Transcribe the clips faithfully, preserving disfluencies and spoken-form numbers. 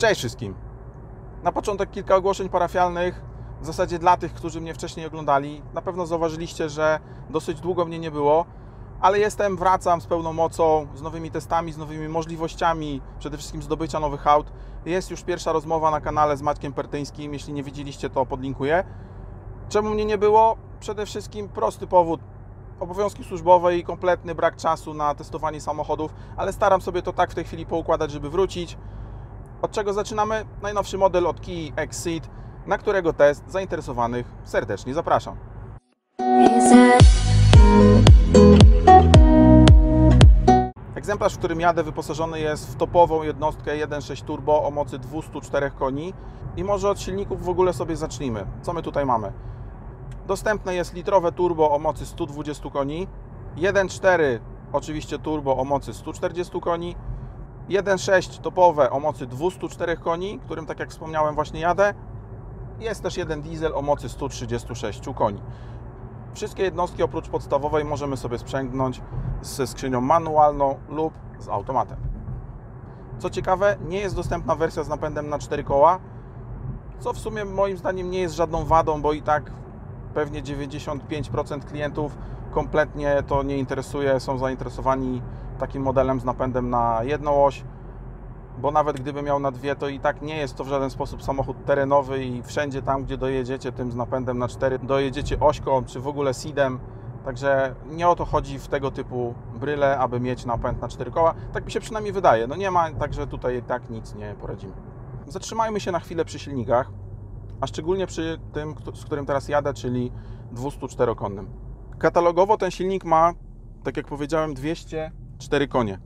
Cześć wszystkim! Na początek kilka ogłoszeń parafialnych, w zasadzie dla tych, którzy mnie wcześniej oglądali. Na pewno zauważyliście, że dosyć długo mnie nie było, ale jestem, wracam z pełną mocą, z nowymi testami, z nowymi możliwościami, przede wszystkim zdobycia nowych aut. Jest już pierwsza rozmowa na kanale z Maćkiem Pertyńskim, jeśli nie widzieliście, to podlinkuję. Czemu mnie nie było? Przede wszystkim prosty powód. Obowiązki służbowe i kompletny brak czasu na testowanie samochodów, ale staram sobie to tak w tej chwili poukładać, żeby wrócić. Od czego zaczynamy? Najnowszy model od Kii Exceed, na którego test zainteresowanych serdecznie zapraszam. Egzemplarz, w którym jadę, wyposażony jest w topową jednostkę jeden przecinek sześć turbo o mocy dwieście cztery koni. I może od silników w ogóle sobie zacznijmy. Co my tutaj mamy? Dostępne jest litrowe turbo o mocy sto dwadzieścia koni, jeden przecinek cztery oczywiście turbo o mocy sto czterdzieści koni, jeden przecinek sześć topowe o mocy dwieście cztery koni, którym, tak jak wspomniałem, właśnie jadę. Jest też jeden diesel o mocy sto trzydzieści sześć koni. Wszystkie jednostki oprócz podstawowej możemy sobie sprzęgnąć ze skrzynią manualną lub z automatem. Co ciekawe, nie jest dostępna wersja z napędem na cztery koła, co w sumie moim zdaniem nie jest żadną wadą, bo i tak pewnie dziewięćdziesiąt pięć procent klientów kompletnie to nie interesuje, są zainteresowani takim modelem z napędem na jedną oś, bo nawet gdyby miał na dwie, to i tak nie jest to w żaden sposób samochód terenowy i wszędzie tam, gdzie dojedziecie tym z napędem na cztery, dojedziecie ośką, czy w ogóle seedem, także nie o to chodzi w tego typu bryle, aby mieć napęd na cztery koła, tak mi się przynajmniej wydaje, no nie ma, także tutaj tak nic nie poradzimy. Zatrzymajmy się na chwilę przy silnikach, a szczególnie przy tym, z którym teraz jadę, czyli dwieście cztery konnym. Katalogowo ten silnik ma, tak jak powiedziałem, dwieście cztery konie,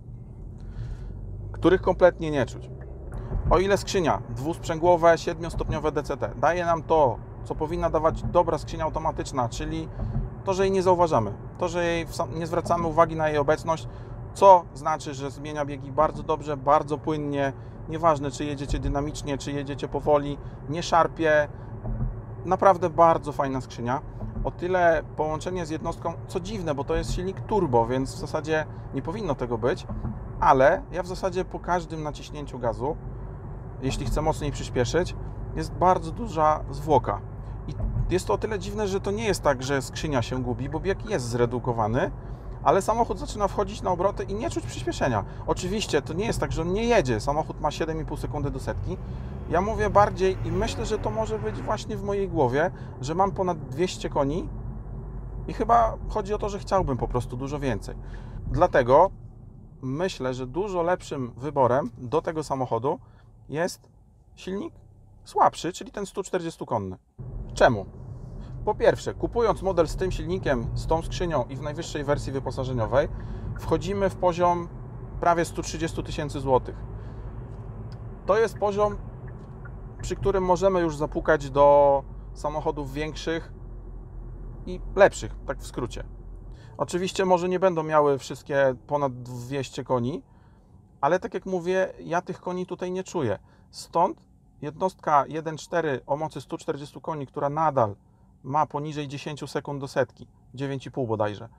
których kompletnie nie czuć. O ile skrzynia dwusprzęgłowe, siedmiostopniowe D C T daje nam to, co powinna dawać dobra skrzynia automatyczna, czyli to, że jej nie zauważamy, to, że jej nie zwracamy uwagi na jej obecność, co znaczy, że zmienia biegi bardzo dobrze, bardzo płynnie, nieważne czy jedziecie dynamicznie, czy jedziecie powoli, nie szarpie, naprawdę bardzo fajna skrzynia. O tyle połączenie z jednostką, co dziwne, bo to jest silnik turbo, więc w zasadzie nie powinno tego być, ale ja w zasadzie po każdym naciśnięciu gazu, jeśli chcę mocniej przyspieszyć, jest bardzo duża zwłoka. I jest to o tyle dziwne, że to nie jest tak, że skrzynia się gubi, bo bieg jest zredukowany, ale samochód zaczyna wchodzić na obroty i nie czuć przyspieszenia. Oczywiście to nie jest tak, że on nie jedzie, samochód ma siedem i pół sekundy do setki. Ja mówię bardziej i myślę, że to może być właśnie w mojej głowie, że mam ponad dwieście koni i chyba chodzi o to, że chciałbym po prostu dużo więcej. Dlatego myślę, że dużo lepszym wyborem do tego samochodu jest silnik słabszy, czyli ten sto czterdzieści konny. Czemu? Po pierwsze, kupując model z tym silnikiem, z tą skrzynią i w najwyższej wersji wyposażeniowej, wchodzimy w poziom prawie sto trzydzieści tysięcy złotych. To jest poziom, przy którym możemy już zapukać do samochodów większych i lepszych, tak w skrócie. Oczywiście może nie będą miały wszystkie ponad dwieście koni, ale tak jak mówię, ja tych koni tutaj nie czuję. Stąd jednostka jeden przecinek cztery o mocy sto czterdzieści koni, która nadal ma poniżej dziesięć sekund do setki, dziewięć i pół bodajże,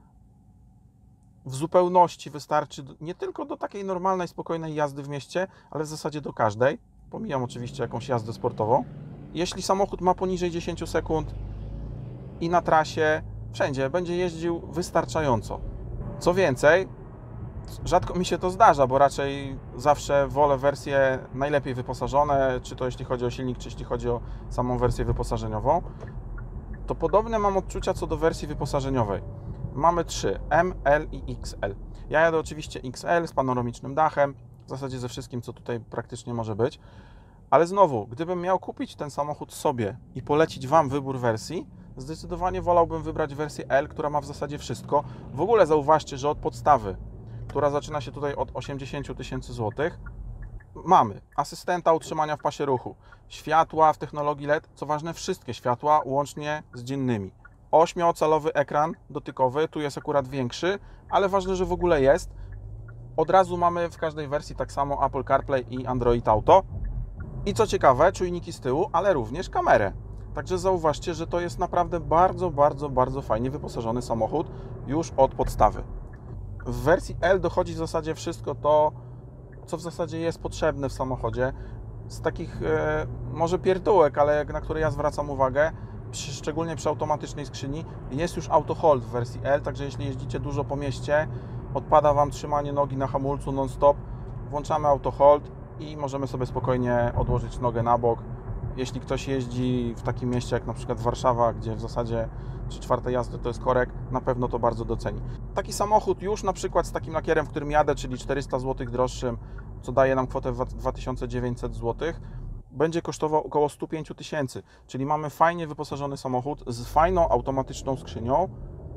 w zupełności wystarczy nie tylko do takiej normalnej, spokojnej jazdy w mieście, ale w zasadzie do każdej. Pomijam oczywiście jakąś jazdę sportową. Jeśli samochód ma poniżej dziesięć sekund i na trasie, wszędzie będzie jeździł wystarczająco. Co więcej, rzadko mi się to zdarza, bo raczej zawsze wolę wersje najlepiej wyposażone, czy to jeśli chodzi o silnik, czy jeśli chodzi o samą wersję wyposażeniową. To podobne mam odczucia co do wersji wyposażeniowej. Mamy trzy, M, L i X L. Ja jadę oczywiście X L z panoramicznym dachem, w zasadzie ze wszystkim, co tutaj praktycznie może być. Ale znowu, gdybym miał kupić ten samochód sobie i polecić Wam wybór wersji, zdecydowanie wolałbym wybrać wersję L, która ma w zasadzie wszystko. W ogóle zauważcie, że od podstawy, która zaczyna się tutaj od osiemdziesięciu tysięcy złotych, mamy asystenta utrzymania w pasie ruchu, światła w technologii L E D, co ważne wszystkie światła łącznie z dziennymi. ośmiocalowy ekran dotykowy, tu jest akurat większy, ale ważne, że w ogóle jest. Od razu mamy w każdej wersji tak samo Apple CarPlay i Android Auto. I co ciekawe, czujniki z tyłu, ale również kamerę. Także zauważcie, że to jest naprawdę bardzo, bardzo, bardzo fajnie wyposażony samochód już od podstawy. W wersji L dochodzi w zasadzie wszystko to, co w zasadzie jest potrzebne w samochodzie. z takich e, może pierdółek, ale na które ja zwracam uwagę, przy, szczególnie przy automatycznej skrzyni, jest już auto hold w wersji L, także jeśli jeździcie dużo po mieście, odpada Wam trzymanie nogi na hamulcu non-stop, włączamy auto hold i możemy sobie spokojnie odłożyć nogę na bok. Jeśli ktoś jeździ w takim mieście jak na przykład Warszawa, gdzie w zasadzie trzy czwarte jazdy to jest korek, na pewno to bardzo doceni. Taki samochód już na przykład z takim lakierem, w którym jadę, czyli czterysta złotych droższym, co daje nam kwotę dwa tysiące dziewięćset złotych, będzie kosztował około sto pięć tysięcy, czyli mamy fajnie wyposażony samochód z fajną automatyczną skrzynią,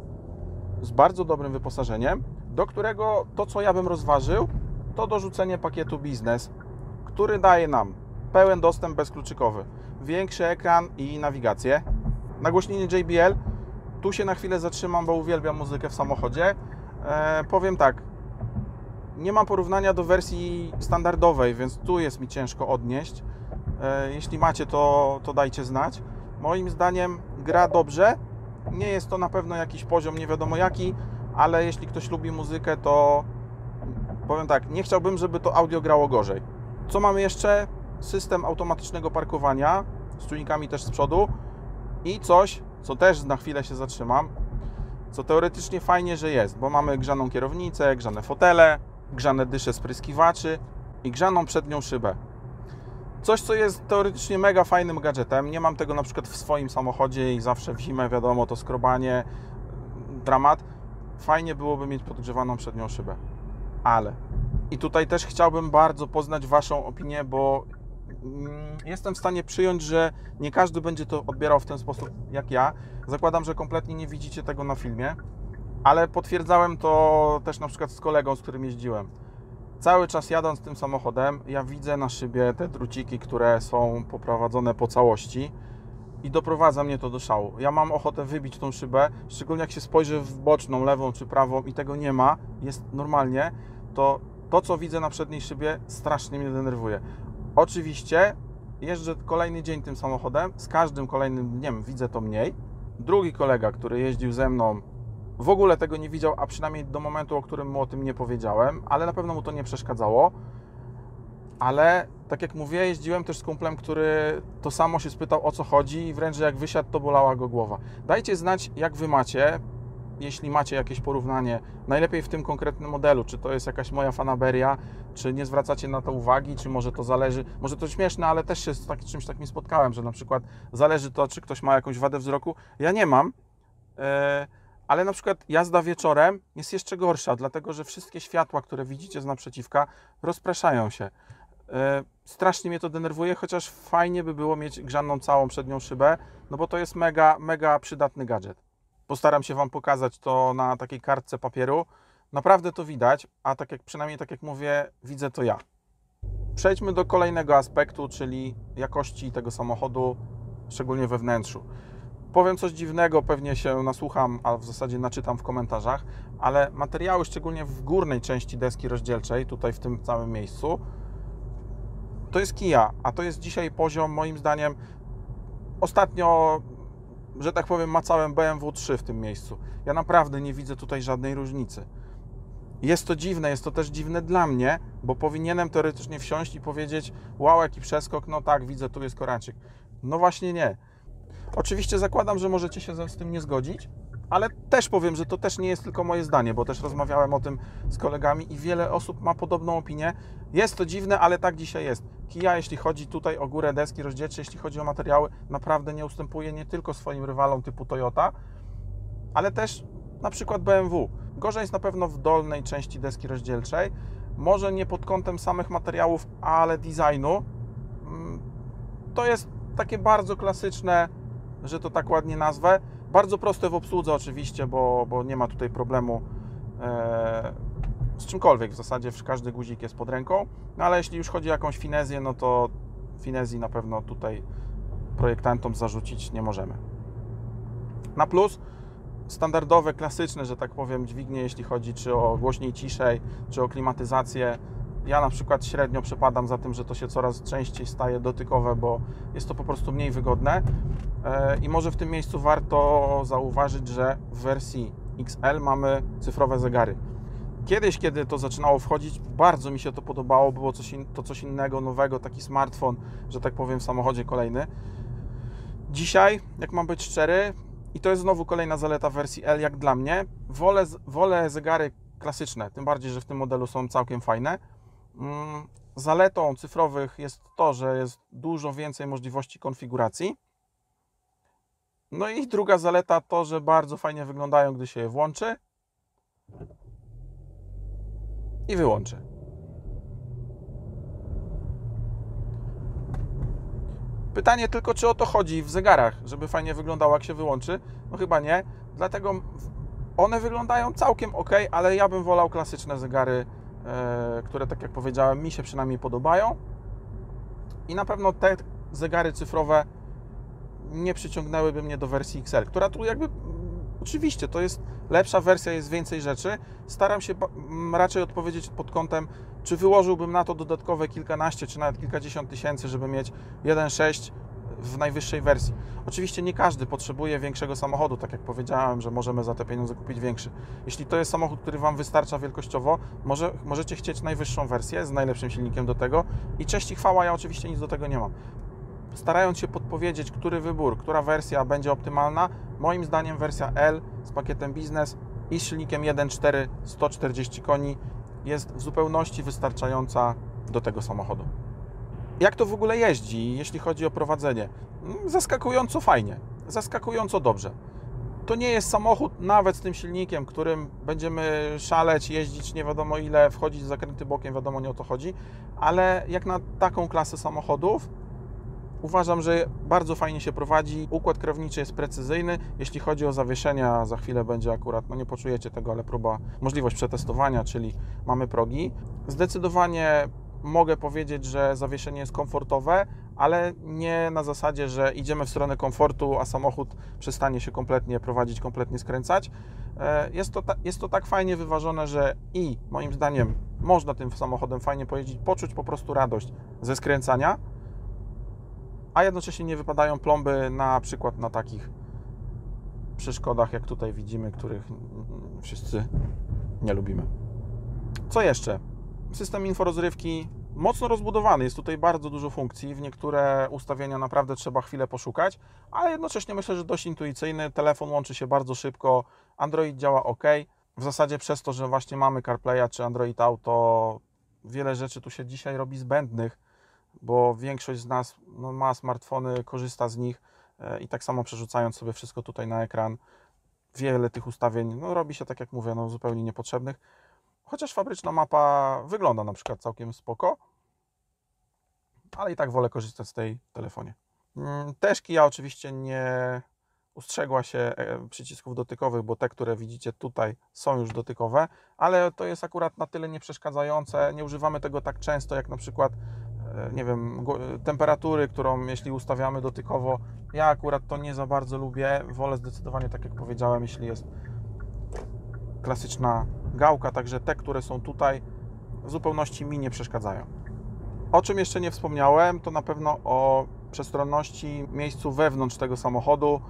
z bardzo dobrym wyposażeniem, do którego to, co ja bym rozważył, to dorzucenie pakietu biznes, który daje nam pełen dostęp bezkluczykowy, większy ekran i nawigację, nagłośnienie J B L. Tu się na chwilę zatrzymam, bo uwielbiam muzykę w samochodzie. E, powiem tak, nie mam porównania do wersji standardowej, więc tu jest mi ciężko odnieść. E, jeśli macie, to, to dajcie znać. Moim zdaniem gra dobrze. Nie jest to na pewno jakiś poziom nie wiadomo jaki, ale jeśli ktoś lubi muzykę, to powiem tak, nie chciałbym, żeby to audio grało gorzej. Co mamy jeszcze? System automatycznego parkowania z czujnikami też z przodu i coś, co też na chwilę się zatrzymam, co teoretycznie fajnie, że jest, bo mamy grzaną kierownicę, grzane fotele, grzane dysze spryskiwaczy i grzaną przednią szybę. Coś, co jest teoretycznie mega fajnym gadżetem. Nie mam tego na przykład w swoim samochodzie i zawsze w zimę, wiadomo, to skrobanie, dramat. Fajnie byłoby mieć podgrzewaną przednią szybę. Ale i tutaj też chciałbym bardzo poznać Waszą opinię, bo jestem w stanie przyjąć, że nie każdy będzie to odbierał w ten sposób jak ja. Zakładam, że kompletnie nie widzicie tego na filmie, ale potwierdzałem to też na przykład z kolegą, z którym jeździłem. Cały czas jadąc tym samochodem, ja widzę na szybie te druciki, które są poprowadzone po całości i doprowadza mnie to do szału. Ja mam ochotę wybić tą szybę, szczególnie jak się spojrzy w boczną, lewą czy prawą i tego nie ma, jest normalnie, to to, co widzę na przedniej szybie, strasznie mnie denerwuje. Oczywiście jeżdżę kolejny dzień tym samochodem, z każdym kolejnym dniem widzę to mniej. Drugi kolega, który jeździł ze mną, w ogóle tego nie widział, a przynajmniej do momentu, o którym mu o tym nie powiedziałem, ale na pewno mu to nie przeszkadzało. Ale tak jak mówię, jeździłem też z kumplem, który to samo się spytał, o co chodzi i wręcz jak wysiadł, to bolała go głowa. Dajcie znać, jak Wy macie, jeśli macie jakieś porównanie, najlepiej w tym konkretnym modelu, czy to jest jakaś moja fanaberia, czy nie zwracacie na to uwagi, czy może to zależy, może to śmieszne, ale też się z tak, czymś takim spotkałem, że na przykład zależy to, czy ktoś ma jakąś wadę wzroku. Ja nie mam, yy, ale na przykład jazda wieczorem jest jeszcze gorsza, dlatego że wszystkie światła, które widzicie z naprzeciwka, rozpraszają się. Yy, strasznie mnie to denerwuje, chociaż fajnie by było mieć grzaną całą przednią szybę, no bo to jest mega, mega przydatny gadżet. Postaram się Wam pokazać to na takiej kartce papieru. Naprawdę to widać, a tak jak przynajmniej tak jak mówię, widzę to ja. Przejdźmy do kolejnego aspektu, czyli jakości tego samochodu, szczególnie we wnętrzu. Powiem coś dziwnego, pewnie się nasłucham, a w zasadzie naczytam w komentarzach, ale materiały, szczególnie w górnej części deski rozdzielczej, tutaj w tym całym miejscu, to jest Kia, a to jest dzisiaj poziom, moim zdaniem, ostatnio, że tak powiem, macałem B M W trzy w tym miejscu. Ja naprawdę nie widzę tutaj żadnej różnicy. Jest to dziwne, jest to też dziwne dla mnie, bo powinienem teoretycznie wsiąść i powiedzieć: wow, jaki przeskok, no tak, widzę, tu jest korańczyk. No właśnie nie. Oczywiście zakładam, że możecie się z tym nie zgodzić, ale też powiem, że to też nie jest tylko moje zdanie, bo też rozmawiałem o tym z kolegami i wiele osób ma podobną opinię. Jest to dziwne, ale tak dzisiaj jest. Kia, jeśli chodzi tutaj o górę deski rozdzielczej, jeśli chodzi o materiały, naprawdę nie ustępuje nie tylko swoim rywalom typu Toyota, ale też na przykład B M W. Gorzej jest na pewno w dolnej części deski rozdzielczej. Może nie pod kątem samych materiałów, ale designu. To jest takie bardzo klasyczne, że to tak ładnie nazwę. Bardzo proste w obsłudze oczywiście, bo, bo nie ma tutaj problemu e, z czymkolwiek. W zasadzie każdy guzik jest pod ręką. No ale jeśli już chodzi o jakąś finezję, no to finezji na pewno tutaj projektantom zarzucić nie możemy. Na plus standardowe, klasyczne, że tak powiem, dźwignie, jeśli chodzi czy o głośniej, ciszej, czy o klimatyzację. Ja na przykład średnio przepadam za tym, że to się coraz częściej staje dotykowe, bo jest to po prostu mniej wygodne. I może w tym miejscu warto zauważyć, że w wersji X L mamy cyfrowe zegary. Kiedyś, kiedy to zaczynało wchodzić, bardzo mi się to podobało, było coś in, to coś innego, nowego, taki smartfon, że tak powiem, w samochodzie kolejny. Dzisiaj, jak mam być szczery, i to jest znowu kolejna zaleta wersji L, jak dla mnie, wolę, wolę zegary klasyczne, tym bardziej, że w tym modelu są całkiem fajne. Zaletą cyfrowych jest to, że jest dużo więcej możliwości konfiguracji. No i druga zaleta to, że bardzo fajnie wyglądają, gdy się je włączy i wyłączy. Pytanie tylko, czy o to chodzi w zegarach, żeby fajnie wyglądało, jak się wyłączy? No chyba nie, dlatego one wyglądają całkiem ok, ale ja bym wolał klasyczne zegary, e, które, tak jak powiedziałem, mi się przynajmniej podobają. I na pewno te zegary cyfrowe nie przyciągnęłyby mnie do wersji X L, która tu jakby, oczywiście, to jest lepsza wersja, jest więcej rzeczy. Staram się raczej odpowiedzieć pod kątem, czy wyłożyłbym na to dodatkowe kilkanaście, czy nawet kilkadziesiąt tysięcy, żeby mieć jeden przecinek sześć w najwyższej wersji. Oczywiście nie każdy potrzebuje większego samochodu, tak jak powiedziałem, że możemy za te pieniądze kupić większy. Jeśli to jest samochód, który Wam wystarcza wielkościowo, może, możecie chcieć najwyższą wersję z najlepszym silnikiem do tego i cześć i chwała, ja oczywiście nic do tego nie mam. Starając się podpowiedzieć, który wybór, która wersja będzie optymalna, moim zdaniem wersja L z pakietem biznes i z silnikiem jeden przecinek cztery, sto czterdzieści koni jest w zupełności wystarczająca do tego samochodu. Jak to w ogóle jeździ, jeśli chodzi o prowadzenie? Zaskakująco fajnie, zaskakująco dobrze. To nie jest samochód nawet z tym silnikiem, którym będziemy szaleć, jeździć nie wiadomo ile, wchodzić w zakręty bokiem, wiadomo, nie o to chodzi, ale jak na taką klasę samochodów uważam, że bardzo fajnie się prowadzi. Układ kierowniczy jest precyzyjny. Jeśli chodzi o zawieszenia, za chwilę będzie akurat, no nie poczujecie tego, ale próba, możliwość przetestowania, czyli mamy progi. Zdecydowanie mogę powiedzieć, że zawieszenie jest komfortowe, ale nie na zasadzie, że idziemy w stronę komfortu, a samochód przestanie się kompletnie prowadzić, kompletnie skręcać. Jest to, jest to tak fajnie wyważone, że i moim zdaniem można tym samochodem fajnie pojeździć, poczuć po prostu radość ze skręcania, a jednocześnie nie wypadają plomby na przykład na takich przeszkodach, jak tutaj widzimy, których wszyscy nie lubimy. Co jeszcze? System inforozrywki mocno rozbudowany, jest tutaj bardzo dużo funkcji, w niektóre ustawienia naprawdę trzeba chwilę poszukać, ale jednocześnie myślę, że dość intuicyjny, telefon łączy się bardzo szybko, Android działa ok, w zasadzie przez to, że właśnie mamy CarPlaya czy Android Auto, wiele rzeczy tu się dzisiaj robi zbędnych, bo większość z nas no, ma smartfony, korzysta z nich e, i tak samo przerzucając sobie wszystko tutaj na ekran, wiele tych ustawień no, robi się, tak jak mówię, no, zupełnie niepotrzebnych. Chociaż fabryczna mapa wygląda na przykład całkiem spoko, ale i tak wolę korzystać z tej w telefonie. Też Kia oczywiście nie ustrzegła się przycisków dotykowych, bo te, które widzicie tutaj, są już dotykowe, ale to jest akurat na tyle nieprzeszkadzające, nie używamy tego tak często, jak na przykład nie wiem, temperatury, którą jeśli ustawiamy dotykowo, ja akurat to nie za bardzo lubię, wolę zdecydowanie, tak jak powiedziałem, jeśli jest klasyczna gałka, także te, które są tutaj, w zupełności mi nie przeszkadzają. O czym jeszcze nie wspomniałem, to na pewno o przestronności, miejscu wewnątrz tego samochodu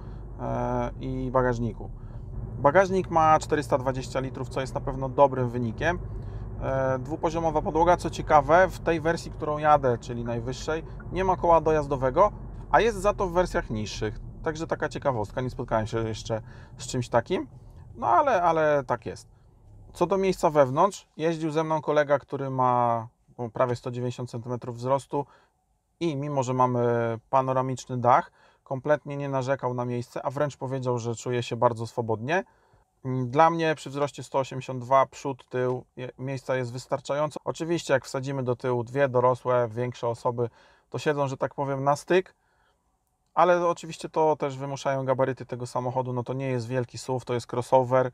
i bagażniku. Bagażnik ma czterysta dwadzieścia litrów, co jest na pewno dobrym wynikiem. Dwupoziomowa podłoga, co ciekawe, w tej wersji, którą jadę, czyli najwyższej, nie ma koła dojazdowego, a jest za to w wersjach niższych. Także taka ciekawostka, nie spotkałem się jeszcze z czymś takim, no ale, ale tak jest. Co do miejsca wewnątrz, jeździł ze mną kolega, który ma prawie sto dziewięćdziesiąt centymetrów wzrostu i mimo, że mamy panoramiczny dach, kompletnie nie narzekał na miejsce, a wręcz powiedział, że czuje się bardzo swobodnie. Dla mnie przy wzroście sto osiemdziesiąt dwa, przód, tył, miejsca jest wystarczająco. Oczywiście jak wsadzimy do tyłu dwie dorosłe, większe osoby, to siedzą, że tak powiem, na styk, ale oczywiście to też wymuszają gabaryty tego samochodu, no to nie jest wielki S U V, to jest crossover.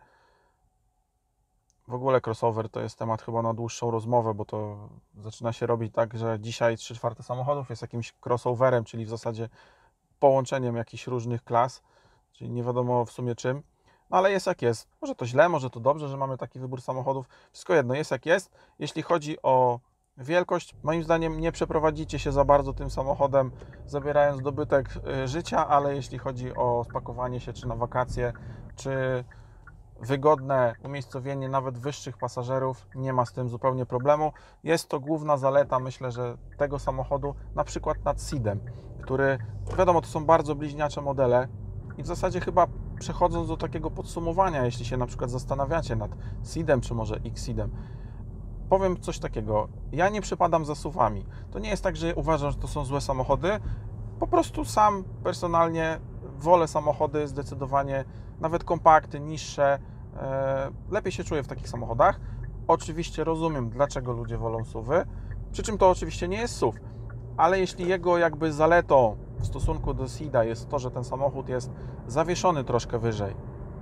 W ogóle crossover to jest temat chyba na dłuższą rozmowę, bo to zaczyna się robić tak, że dzisiaj trzy czwarte samochodów jest jakimś crossoverem, czyli w zasadzie połączeniem jakichś różnych klas, czyli nie wiadomo w sumie czym. No ale jest jak jest. Może to źle, może to dobrze, że mamy taki wybór samochodów. Wszystko jedno, jest jak jest. Jeśli chodzi o wielkość, moim zdaniem nie przeprowadzicie się za bardzo tym samochodem, zabierając dobytek życia, ale jeśli chodzi o spakowanie się, czy na wakacje, czy wygodne umiejscowienie nawet wyższych pasażerów, nie ma z tym zupełnie problemu. Jest to główna zaleta, myślę, że tego samochodu, na przykład nad Ceedem, który, wiadomo, to są bardzo bliźniacze modele i w zasadzie chyba przechodząc do takiego podsumowania, jeśli się na przykład zastanawiacie nad Ceedem czy może Exceedem, powiem coś takiego, ja nie przypadam za suwami. To nie jest tak, że uważam, że to są złe samochody, po prostu sam personalnie wolę samochody zdecydowanie, nawet kompakty, niższe, e, lepiej się czuję w takich samochodach. Oczywiście rozumiem, dlaczego ludzie wolą suwy, przy czym to oczywiście nie jest suw, ale jeśli jego jakby zaletą w stosunku do Ceeda jest to, że ten samochód jest zawieszony troszkę wyżej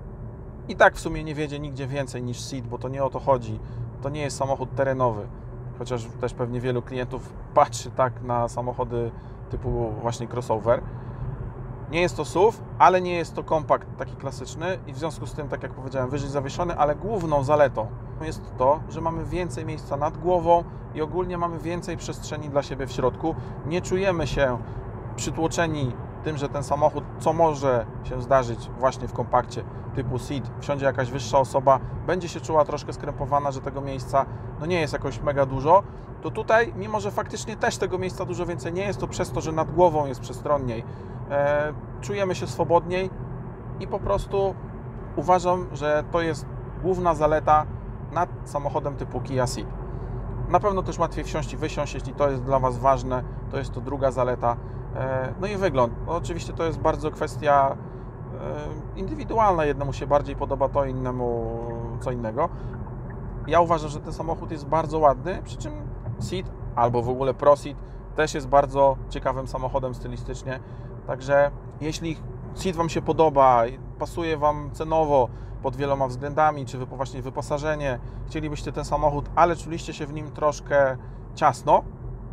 i tak w sumie nie wiedzie nigdzie więcej niż Ceed, bo to nie o to chodzi, to nie jest samochód terenowy, chociaż też pewnie wielu klientów patrzy tak na samochody typu właśnie crossover. Nie jest to S U V, ale nie jest to kompakt taki klasyczny i w związku z tym, tak jak powiedziałem, wyżej zawieszony, ale główną zaletą jest to, że mamy więcej miejsca nad głową i ogólnie mamy więcej przestrzeni dla siebie w środku. Nie czujemy się przytłoczeni tym, że ten samochód, co może się zdarzyć właśnie w kompakcie typu Ceed, wsiądzie jakaś wyższa osoba, będzie się czuła troszkę skrępowana, że tego miejsca no nie jest jakoś mega dużo, to tutaj, mimo że faktycznie też tego miejsca dużo więcej nie jest, to przez to, że nad głową jest przestronniej, e, czujemy się swobodniej i po prostu uważam, że to jest główna zaleta nad samochodem typu Kia Ceed. Na pewno też łatwiej wsiąść i wysiąść, jeśli to jest dla Was ważne, to jest to druga zaleta. No i wygląd. No oczywiście to jest bardzo kwestia indywidualna. Jednemu się bardziej podoba to, innemu co innego. Ja uważam, że ten samochód jest bardzo ładny, przy czym Ceed albo w ogóle Pro Ceed też jest bardzo ciekawym samochodem stylistycznie. Także jeśli Ceed Wam się podoba, pasuje Wam cenowo pod wieloma względami, czy właśnie wyposażenie, chcielibyście ten samochód, ale czuliście się w nim troszkę ciasno,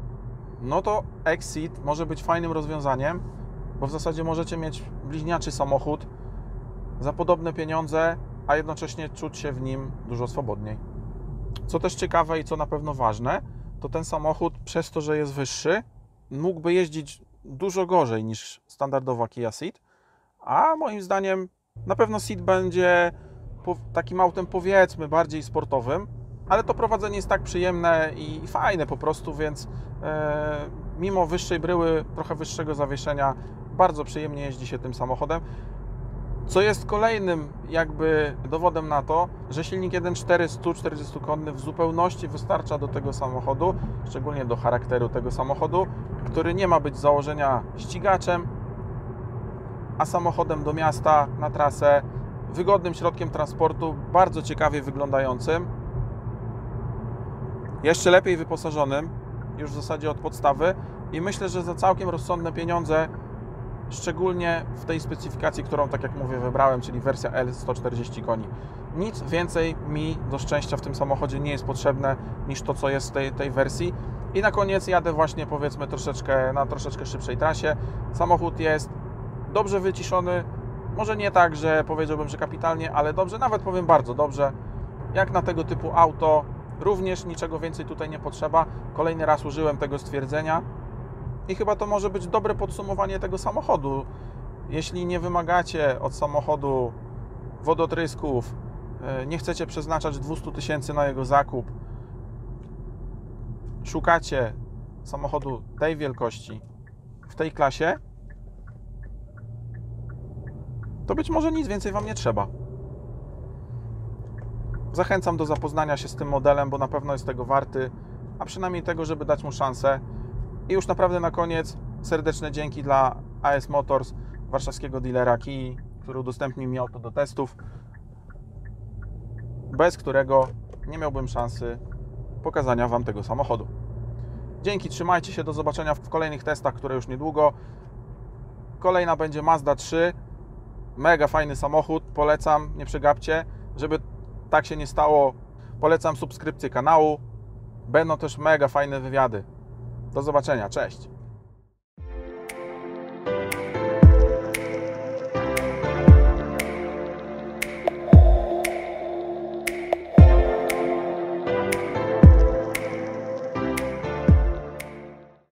no to Exceed może być fajnym rozwiązaniem, bo w zasadzie możecie mieć bliźniaczy samochód za podobne pieniądze, a jednocześnie czuć się w nim dużo swobodniej. Co też ciekawe i co na pewno ważne, to ten samochód przez to, że jest wyższy, mógłby jeździć dużo gorzej niż standardowa Kia Ceed, a moim zdaniem na pewno Ceed będzie takim autem, powiedzmy, bardziej sportowym, ale to prowadzenie jest tak przyjemne i fajne po prostu, więc e, mimo wyższej bryły, trochę wyższego zawieszenia, bardzo przyjemnie jeździ się tym samochodem, co jest kolejnym jakby dowodem na to, że silnik jeden przecinek cztery sto czterdziestokonny w zupełności wystarcza do tego samochodu, szczególnie do charakteru tego samochodu, który nie ma być z założenia ścigaczem, a samochodem do miasta, na trasę, wygodnym środkiem transportu, bardzo ciekawie wyglądającym, jeszcze lepiej wyposażonym, już w zasadzie od podstawy i myślę, że za całkiem rozsądne pieniądze, szczególnie w tej specyfikacji, którą, tak jak mówię, wybrałem, czyli wersja L sto czterdzieści koni. Nic więcej mi do szczęścia w tym samochodzie nie jest potrzebne niż to, co jest w tej, tej wersji. I na koniec jadę właśnie, powiedzmy, troszeczkę na troszeczkę szybszej trasie. Samochód jest dobrze wyciszony, może nie tak, że powiedziałbym, że kapitalnie, ale dobrze, nawet powiem bardzo dobrze. Jak na tego typu auto, również niczego więcej tutaj nie potrzeba. Kolejny raz użyłem tego stwierdzenia i chyba to może być dobre podsumowanie tego samochodu. Jeśli nie wymagacie od samochodu wodotrysków, nie chcecie przeznaczać dwieście tysięcy na jego zakup, szukacie samochodu tej wielkości, w tej klasie, to być może nic więcej Wam nie trzeba. Zachęcam do zapoznania się z tym modelem, bo na pewno jest tego warty, a przynajmniej tego, żeby dać mu szansę. I już naprawdę na koniec serdeczne dzięki dla A S Motors, warszawskiego dealera Kii, który udostępnił mi auto do testów, bez którego nie miałbym szansy pokazania Wam tego samochodu. Dzięki, trzymajcie się, do zobaczenia w kolejnych testach, które już niedługo. Kolejna będzie Mazda trzy. Mega fajny samochód, polecam, nie przegapcie. Żeby tak się nie stało, polecam subskrypcję kanału. Będą też mega fajne wywiady. Do zobaczenia, cześć!